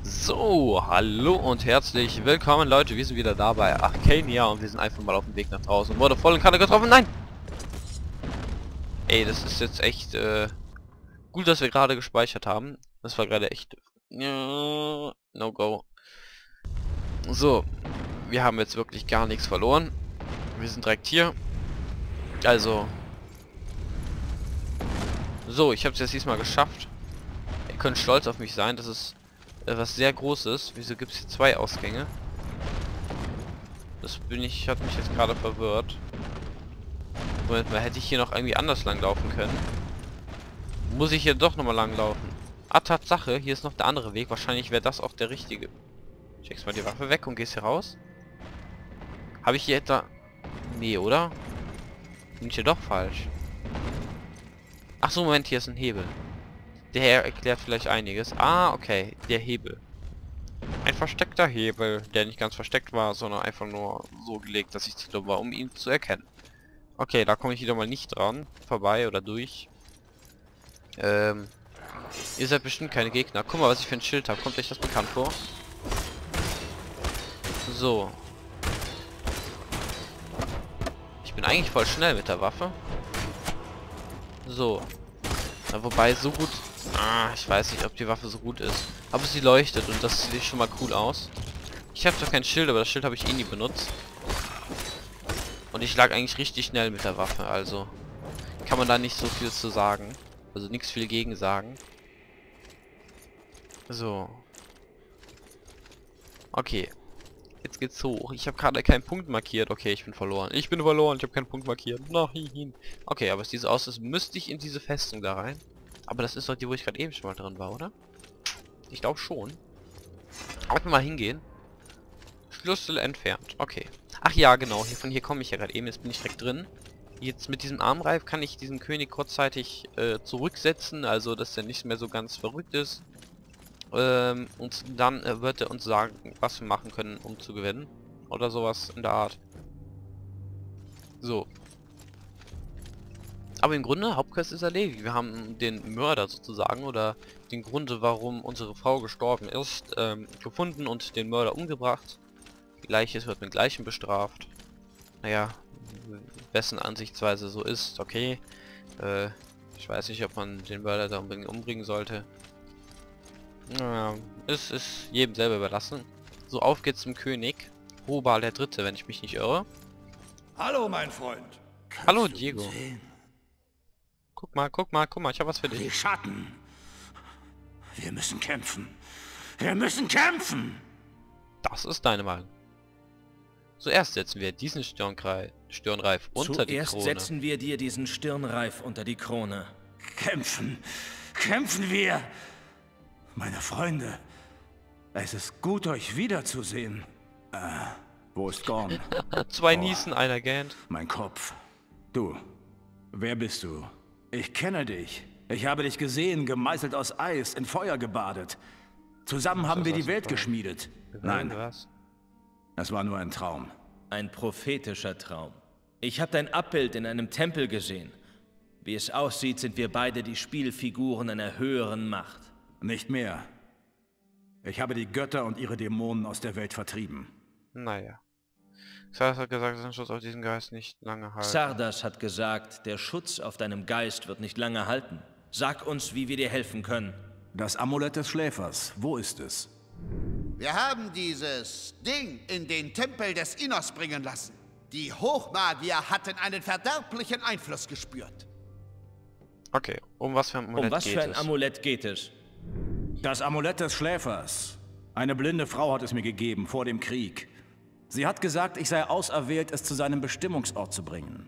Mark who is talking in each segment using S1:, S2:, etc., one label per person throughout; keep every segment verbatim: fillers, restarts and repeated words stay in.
S1: So, hallo und herzlich willkommen Leute, wir sind wieder da bei Arcania und wir sind einfach mal auf dem Weg nach draußen. Wurde voll in Kanne getroffen, nein! Ey, das ist jetzt echt äh, gut, dass wir gerade gespeichert haben. Das war gerade echt no go. So, wir haben jetzt wirklich gar nichts verloren. Wir sind direkt hier. Also, so, ich habe es jetzt diesmal geschafft. Ihr könnt stolz auf mich sein, das ist was sehr Großes. Wieso gibt es hier zwei Ausgänge? Das bin ich, hat mich jetzt gerade verwirrt. Moment mal, hätte ich hier noch irgendwie anders lang laufen können? Muss ich hier doch nochmal lang laufen? Ah, Tatsache, hier ist noch der andere Weg. Wahrscheinlich wäre das auch der richtige. Checkst mal die Waffe weg und gehst hier raus. Habe ich hier etwa... Nee, oder? Bin ich hier doch falsch? Ach so, Moment, hier ist ein Hebel. Der Herr erklärt vielleicht einiges. Ah, okay, der Hebel. Ein versteckter Hebel, der nicht ganz versteckt war, sondern einfach nur so gelegt, dass ich zu dumm war, um ihn zu erkennen. Okay, da komme ich wieder mal nicht dran. Vorbei oder durch. Ähm, ihr seid bestimmt keine Gegner. Guck mal, was ich für ein Schild habe. Kommt euch das bekannt vor? So. Ich bin eigentlich voll schnell mit der Waffe. So. Na, wobei, so gut... Ah, ich weiß nicht, ob die Waffe so gut ist. Aber sie leuchtet und das sieht schon mal cool aus. Ich habe zwar kein Schild, aber das Schild habe ich eh nie benutzt. Und ich lag eigentlich richtig schnell mit der Waffe, also kann man da nicht so viel zu sagen. Also nichts viel gegen sagen. So. Okay. Jetzt geht's hoch. Ich habe gerade keinen Punkt markiert. Okay, ich bin verloren. Ich bin verloren. Ich habe keinen Punkt markiert. Nein. Okay, aber es sieht so aus, als müsste ich in diese Festung da rein. Aber das ist doch die, wo ich gerade eben schon mal drin war, oder? Ich glaube schon. Einfach mal hingehen. Schlüssel entfernt. Okay. Ach ja, genau. Hier, von hier komme ich ja gerade eben. Jetzt bin ich direkt drin. Jetzt mit diesem Armreif kann ich diesen König kurzzeitig äh, zurücksetzen. Also, dass er nicht mehr so ganz verrückt ist. Ähm, und dann äh, wird er uns sagen, was wir machen können, um zu gewinnen. Oder sowas in der Art. So. Aber im Grunde, Hauptquest ist erledigt. Wir haben den Mörder sozusagen oder den Grund, warum unsere Frau gestorben ist, ähm, gefunden und den Mörder umgebracht. Gleiches wird mit Gleichem bestraft. Naja, wessen Ansichtsweise so ist, okay. Äh, ich weiß nicht, ob man den Mörder da unbedingt umbringen sollte. Naja, es ist jedem selber überlassen. So, auf geht's zum König. Hobal der Dritte, wenn ich mich nicht irre.
S2: Hallo, mein Freund.
S3: Kannst
S1: Hallo,
S3: du ihn
S1: Diego.
S3: sehen?
S1: Guck mal, guck mal, guck mal, ich habe was für
S3: Die
S1: dich.
S3: Schatten. Wir müssen kämpfen. Wir müssen kämpfen.
S1: Das ist deine Meinung. Zuerst setzen wir diesen Stirnreif, Stirnreif unter die
S4: Zuerst
S1: Krone.
S4: setzen wir dir diesen Stirnreif unter die Krone.
S3: Kämpfen. Kämpfen wir. Meine Freunde, es ist gut, euch wiederzusehen. Äh, wo ist Gorn?
S1: Zwei
S3: Oh.
S1: Niesen, einer gähnt.
S3: Mein Kopf. Du, wer bist du? Ich kenne dich. Ich habe dich gesehen, gemeißelt aus Eis, in Feuer gebadet. Zusammen haben
S1: das
S3: wir
S1: aus
S3: die
S1: dem
S3: Welt
S1: Feuer?
S3: geschmiedet. Nein,
S1: Was?
S3: es war nur ein Traum.
S4: Ein prophetischer Traum. Ich habe dein Abbild in einem Tempel gesehen. Wie es aussieht, sind wir beide die Spielfiguren einer höheren Macht.
S3: Nicht mehr. Ich habe die Götter und ihre Dämonen aus der Welt vertrieben.
S1: Naja. Xardas hat gesagt, dass ein Schutz auf diesen Geist nicht lange halten.
S4: Xardas hat gesagt, der Schutz auf deinem Geist wird nicht lange halten. Sag uns, wie wir dir helfen können.
S3: Das Amulett des Schläfers, wo ist es?
S2: Wir haben dieses Ding in den Tempel des Innos bringen lassen. Die Hochmagier hatten einen verderblichen Einfluss gespürt.
S1: Okay, um was für ein Amulett
S4: Um was
S1: geht
S4: für ein
S1: es?
S4: Amulett geht es?
S3: Das Amulett des Schläfers. Eine blinde Frau hat es mir gegeben, vor dem Krieg. Sie hat gesagt, ich sei auserwählt, es zu seinem Bestimmungsort zu bringen.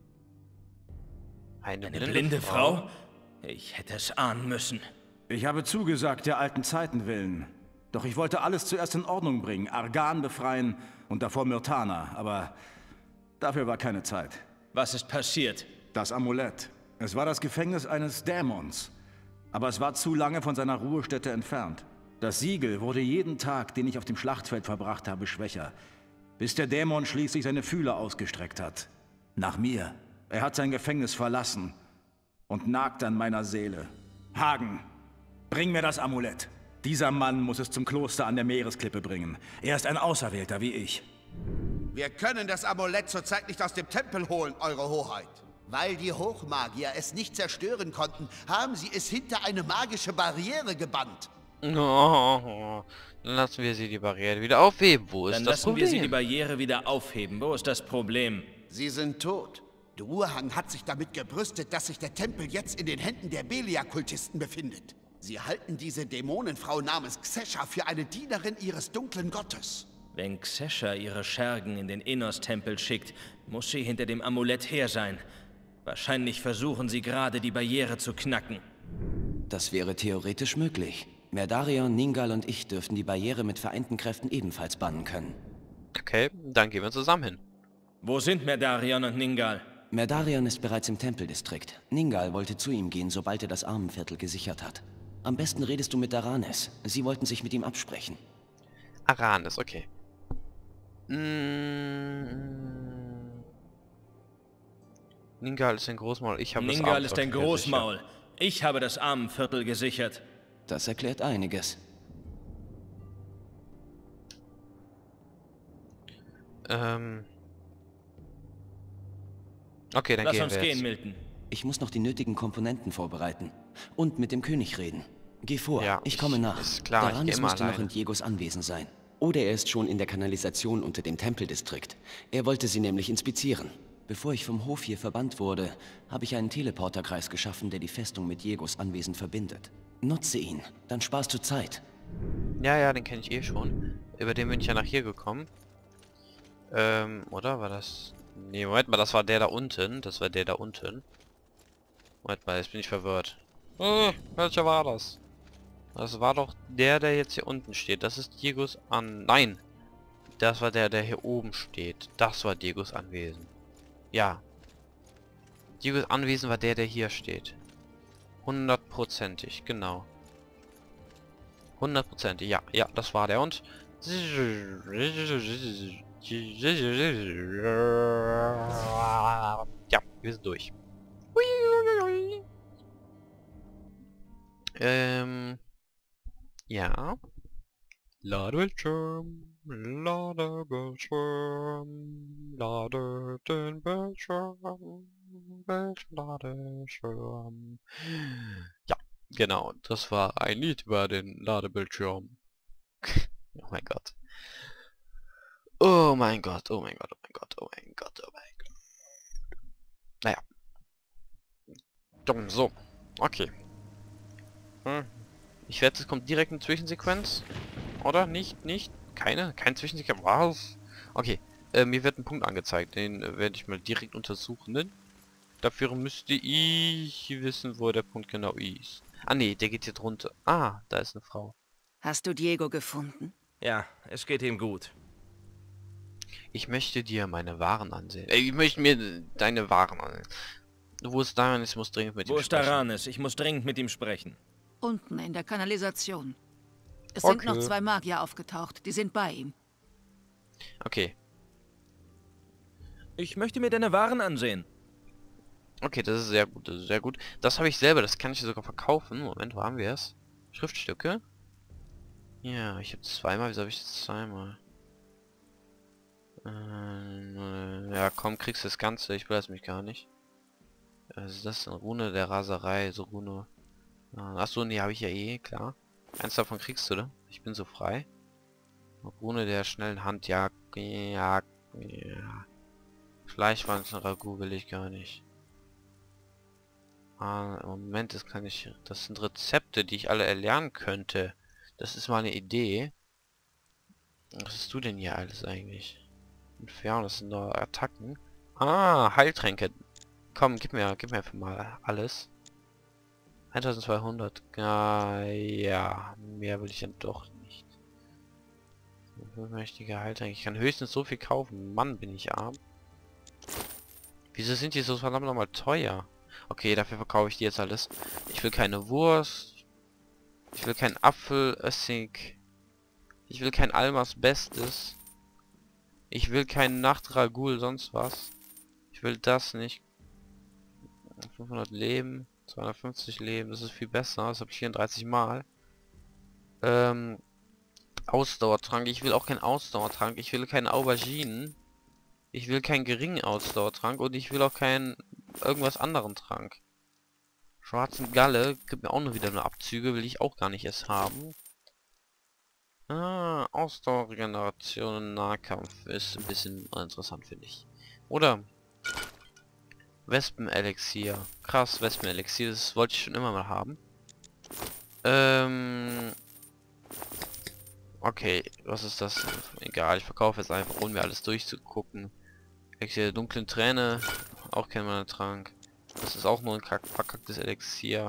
S1: Eine,
S4: Eine blinde Frau? Ich hätte es ahnen müssen.
S3: Ich habe zugesagt, der alten Zeiten willen. Doch ich wollte alles zuerst in Ordnung bringen, Argan befreien und davor Myrtana, aber dafür war keine Zeit.
S4: Was ist passiert?
S3: Das Amulett. Es war das Gefängnis eines Dämons. Aber es war zu lange von seiner Ruhestätte entfernt. Das Siegel wurde jeden Tag, den ich auf dem Schlachtfeld verbracht habe, schwächer. Bis der Dämon schließlich seine Fühler ausgestreckt hat. Nach mir. Er hat sein Gefängnis verlassen und nagt an meiner Seele. Hagen, bring mir das Amulett. Dieser Mann muss es zum Kloster an der Meeresklippe bringen. Er ist ein Auserwählter wie ich.
S2: Wir können das Amulett zurzeit nicht aus dem Tempel holen, Eure Hoheit. Weil die Hochmagier es nicht zerstören konnten, haben sie es hinter eine magische Barriere gebannt.
S1: Oh, dann lassen wir sie die Barriere wieder aufheben. Wo ist
S4: Dann
S1: das
S4: lassen
S1: Problem?
S4: wir sie die Barriere wieder aufheben. Wo ist das Problem?
S2: Sie sind tot. Duerhang hat sich damit gebrüstet, dass sich der Tempel jetzt in den Händen der Belia-Kultisten befindet. Sie halten diese Dämonenfrau namens Xesha für eine Dienerin ihres dunklen Gottes.
S4: Wenn Xesha ihre Schergen in den Innos-Tempel schickt, muss sie hinter dem Amulett her sein. Wahrscheinlich versuchen sie gerade, die Barriere zu knacken.
S5: Das wäre theoretisch möglich. Merdarion, Ningal und ich dürften die Barriere mit vereinten Kräften ebenfalls bannen können.
S1: Okay, dann gehen wir zusammen hin.
S4: Wo sind Merdarion und Ningal?
S5: Merdarion ist bereits im Tempeldistrikt. Ningal wollte zu ihm gehen, sobald er das Armenviertel gesichert hat. Am besten redest du mit Daranes. Sie wollten sich mit ihm absprechen.
S1: Aranes, okay. Mm. Ningal ist ein Großmaul, ich habe das
S4: Ningal ist ein
S1: Armenviertel
S4: Großmaul. Ich habe das Armenviertel gesichert.
S5: Das erklärt einiges.
S1: Ähm. Okay, dann
S4: Lass
S1: gehen
S4: uns
S1: wir
S4: gehen,
S1: jetzt.
S4: Milton.
S5: Ich muss noch die nötigen Komponenten vorbereiten. Und mit dem König reden. Geh vor,
S1: Ja,
S5: ich
S1: ich-
S5: komme nach.
S1: ist klar, ich geh
S5: Daranes
S1: immer
S5: müsste noch
S1: alleine.
S5: in Diegos Anwesen sein. Oder er ist schon in der Kanalisation unter dem Tempeldistrikt. Er wollte sie nämlich inspizieren. Bevor ich vom Hof hier verbannt wurde, habe ich einen Teleporterkreis geschaffen, der die Festung mit Diegos Anwesen verbindet. Nutze ihn, dann sparst du Zeit.
S1: Ja, ja, den kenne ich eh schon. Über den bin ich ja nach hier gekommen. Ähm, oder war das... Nee, Moment mal, das war der da unten. Das war der da unten. Moment mal, jetzt bin ich verwirrt. Äh, welcher war das? Das war doch der, der jetzt hier unten steht. Das ist Diegos an... Nein! Das war der, der hier oben steht. Das war Diegos Anwesen. Ja. Diegos Anwesen war der, der hier steht. Hundertprozentig, genau. Hundertprozentig, ja, ja, das war der. Und... Ja, wir sind durch. Ähm... Ja. Ladebildschirm. Ladebildschirm. Lade den Bildschirm. Bildschirm, Ladebildschirm. Ja, genau. Das war ein Lied über den Ladebildschirm. Oh mein Gott. Oh mein Gott, oh mein Gott, oh mein Gott, oh mein Gott, oh mein Gott. Naja. Dumm, so. Okay. Hm. Ich wette, es kommt direkt eine Zwischensequenz. Oder? Nicht? Nicht? Keine? Keine Zwischensequenz? Was? Okay. Äh, mir wird ein Punkt angezeigt. Den äh, werde ich mal direkt untersuchen. Dafür müsste ich wissen, wo der Punkt genau ist. Ah nee, der geht hier drunter. Ah, da ist eine Frau.
S6: Hast du Diego gefunden?
S4: Ja, es geht ihm gut.
S1: Ich möchte dir meine Waren ansehen. Äh, ich möchte mir deine Waren ansehen. Wo ist Daranes? Ich muss dringend mit
S4: Wo
S1: ihm
S4: ist
S1: sprechen.
S4: Daranes? Ich muss dringend mit ihm sprechen.
S6: Unten in der Kanalisation. Es
S1: Okay.
S6: sind noch zwei Magier aufgetaucht. Die sind bei ihm.
S1: Okay.
S4: Ich möchte mir deine Waren ansehen.
S1: Okay, das ist sehr gut, das ist sehr gut. Das habe ich selber, das kann ich sogar verkaufen. Moment, wo haben wir es? Schriftstücke? Ja, ich habe zweimal, wieso habe ich das zweimal? Äh, ja, komm, kriegst du das Ganze, ich will das mich gar nicht. Was ist das denn? Rune der Raserei, so Rune. Achso, nee, habe ich ja eh, klar. Eins davon kriegst du, oder? Ich bin so frei. Rune der schnellen Hand, ja, ja, ja. Fleischwanzen Ragout will ich gar nicht. Ah, im Moment, das kann ich... Das sind Rezepte, die ich alle erlernen könnte. Das ist mal eine Idee. Was hast du denn hier alles eigentlich? Ja, das sind nur Attacken. Ah, Heiltränke. Komm, gib mir, gib mir einfach mal alles. eintausendzweihundert. Ja, ja, mehr will ich dann doch nicht. Mächtige Heiltränke. Ich kann höchstens so viel kaufen. Mann, bin ich arm. Wieso sind die so verdammt nochmal teuer? Okay, dafür verkaufe ich die jetzt alles. Ich will keine Wurst. Ich will keinen Apfel, Essig. Ich will kein Almas Bestes. Ich will keinen Nachtragul, sonst was. Ich will das nicht. fünfhundert Leben, zweihundertfünfzig Leben, das ist viel besser. Das habe ich vierunddreißig Mal. Ähm, Ausdauertrank. Ich will auch keinen Ausdauertrank. Ich will keine Auberginen. Ich will keinen geringen Ausdauertrank und ich will auch keinen irgendwas anderen Trank. Schwarzen Galle gibt mir auch nur wieder nur Abzüge, will ich auch gar nicht erst haben. Ah, Ausdauerregeneration und Nahkampf ist ein bisschen interessant, finde ich. Oder Wespenelixier. Krass, Wespenelixier, das wollte ich schon immer mal haben. Ähm... Okay, was ist das? Egal, ich verkaufe jetzt einfach, ohne mir alles durchzugucken. Elixier der dunklen Träne, auch kein meiner Trank. Das ist auch nur ein kack verkacktes Elixier.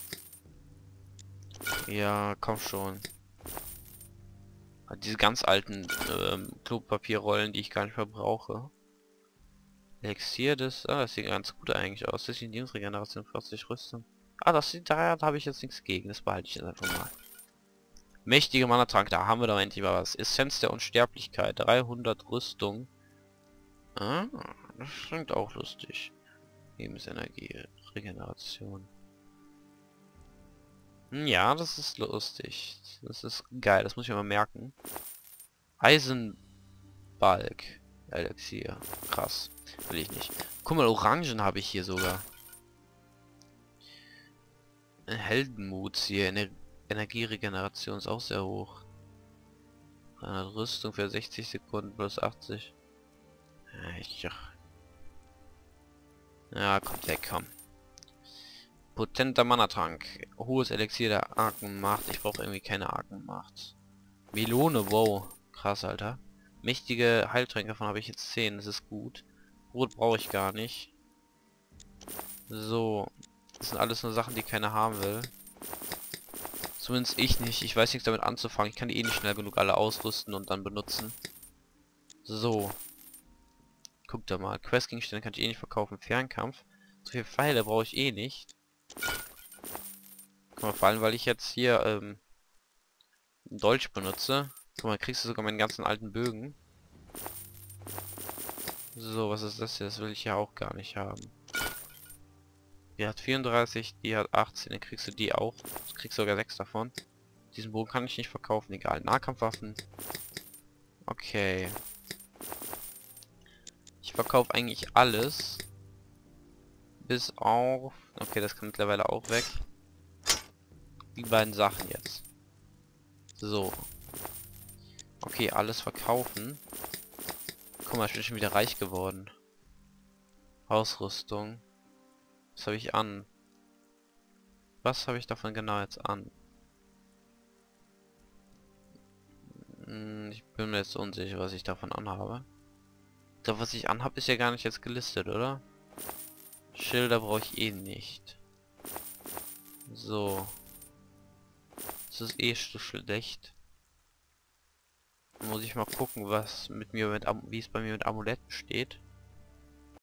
S1: Ja, komm schon. Diese ganz alten ähm, Klopapierrollen, die ich gar nicht mehr brauche. Elixier des... Ah, das sieht ganz gut eigentlich aus. Das ist die Lebensregeneration, vierzig Rüstung. Ah, das sieht... Da, da habe ich jetzt nichts gegen. Das behalte ich jetzt einfach mal. Mächtige Mana-Trank, da haben wir doch endlich mal was. Essenz der Unsterblichkeit, dreihundert Rüstung. Ah, das klingt auch lustig. Lebensenergie, Regeneration. Hm, ja, das ist lustig. Das ist geil, das muss ich mal merken. Eisenbalg. Elixier. Krass. Will ich nicht. Guck mal, Orangen habe ich hier sogar. Heldenmut hier. Ener Energieregeneration ist auch sehr hoch. dreihundert Rüstung für sechzig Sekunden plus achtzig. Ja, ja kommt weg, komm. Potenter Mana-Trank. Hohes Elixier der Arkenmacht. Ich brauche irgendwie keine Arkenmacht. Melone, wow. Krass, Alter. Mächtige Heiltränke, davon habe ich jetzt zehn. Das ist gut. Brot brauche ich gar nicht. So. Das sind alles nur Sachen, die keiner haben will. Zumindest ich nicht. Ich weiß nichts damit anzufangen. Ich kann die eh nicht schnell genug alle ausrüsten und dann benutzen. So. Guckt da mal. Questgegenstände kann ich eh nicht verkaufen. Fernkampf. So viele Pfeile brauche ich eh nicht. Guck mal, vor allem, weil ich jetzt hier ähm, einen Dolch benutze. Guck mal, kriegst du sogar meinen ganzen alten Bögen. So, was ist das hier? Das will ich ja auch gar nicht haben. Die hat vierunddreißig, die hat achtzehn, dann kriegst du die auch. Du kriegst sogar sechs davon. Diesen Bogen kann ich nicht verkaufen, egal. Nahkampfwaffen. Okay. Ich verkaufe eigentlich alles. Bis auf... Okay, das kann mittlerweile auch weg. Die beiden Sachen jetzt. So. Okay, alles verkaufen. Guck mal, ich bin schon wieder reich geworden. Ausrüstung. Was habe ich an? Was habe ich davon genau jetzt an? Hm, ich bin mir jetzt unsicher, was ich davon anhabe. Das, was ich anhabe, ist ja gar nicht jetzt gelistet, oder? Schilder brauche ich eh nicht. So. Das ist eh so schlecht. Muss ich mal gucken, was mit mir mit Am wie es bei mir mit Amuletten steht.